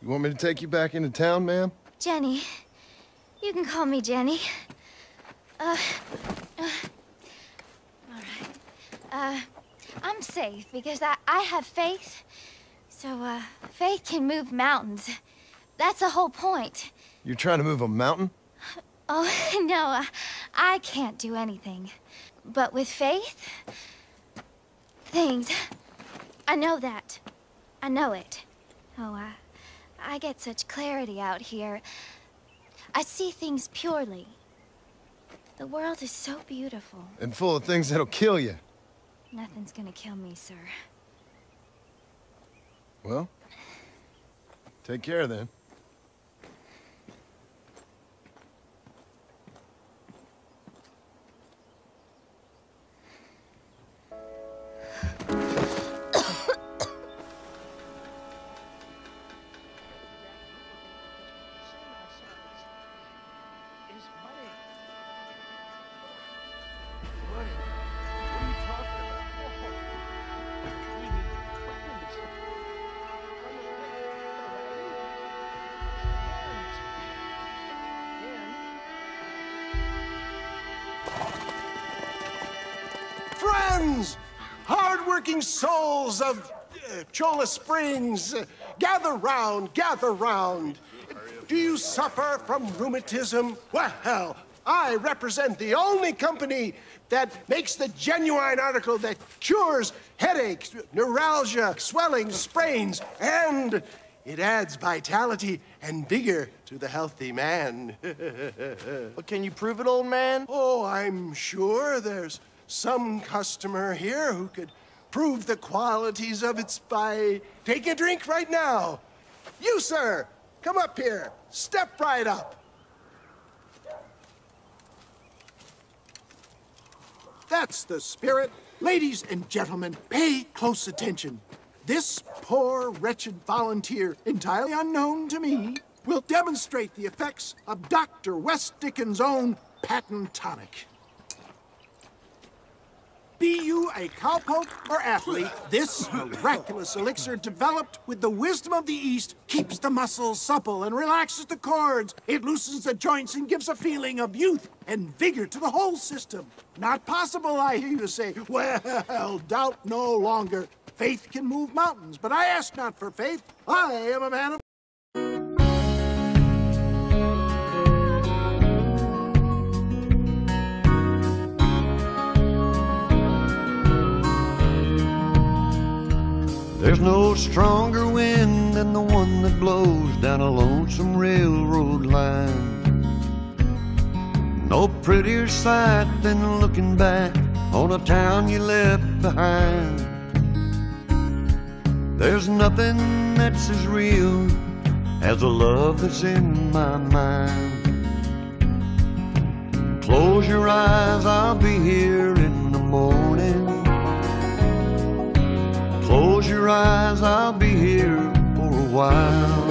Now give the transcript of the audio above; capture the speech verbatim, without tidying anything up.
You want me to take you back into town, ma'am? Jenny. You can call me Jenny. Uh, uh, all right. Uh, I'm safe because I, I have faith. So, uh, faith can move mountains. That's the whole point. You're trying to move a mountain? Oh, no, uh, I can't do anything. But with faith, things, I know that. I know it. Oh, uh, I get such clarity out here. I see things purely. The world is so beautiful. And full of things that'll kill you. Nothing's gonna kill me, sir. Well, take care then. Friends, hard-working souls of uh, Cholla Springs, uh, gather round, gather round. Do you suffer from rheumatism? Well, I represent the only company that makes the genuine article that cures headaches, neuralgia, swelling, sprains, and it adds vitality and vigor to the healthy man. But can you prove it, old man? Oh, I'm sure there's some customer here who could prove the qualities of it by taking a drink right now. You, sir, come up here. Step right up. That's the spirit. Ladies and gentlemen, pay close attention. This poor, wretched volunteer, entirely unknown to me, will demonstrate the effects of Doctor West Dickens' own patent tonic. Be you a cowpoke or athlete, this miraculous elixir developed with the wisdom of the East keeps the muscles supple and relaxes the cords. It loosens the joints and gives a feeling of youth and vigor to the whole system. Not possible, I hear you say. Well, doubt no longer. Faith can move mountains, but I ask not for faith. I am a man of... There's no stronger wind than the one that blows down a lonesome railroad line. No prettier sight than looking back on a town you left behind. There's nothing that's as real as the love that's in my mind. Close your eyes, I'll be here in the morning. Close your eyes, I'll be here for a while.